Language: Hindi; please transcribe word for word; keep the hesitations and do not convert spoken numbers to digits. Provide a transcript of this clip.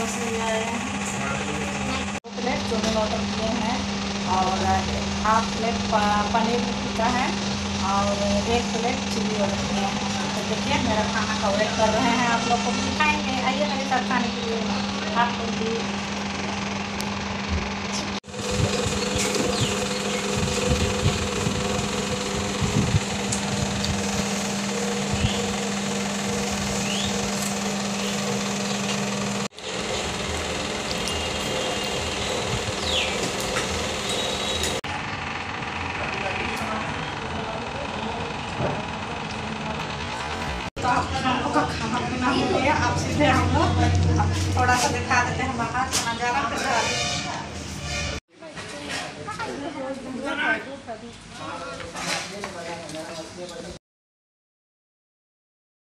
से ले आए हैं दो प्लेट चौमिन ऑर्डर किए हैं और हाफ प्लेट पनीर टिक्का है और एक प्लेट चिली ऑर्डर किए हैं। तो देखिए मेरा खाना का वेट कर रहे हैं, आप लोग को भी खाएंगे, आइए मेरे साथ खाने के लिए आपको भी। तो हम लोग का खाना पीना हो गया, अब सीधे हम लोग थोड़ा सा दिखा देते हैं बाहर का नज़ारा कैसा है।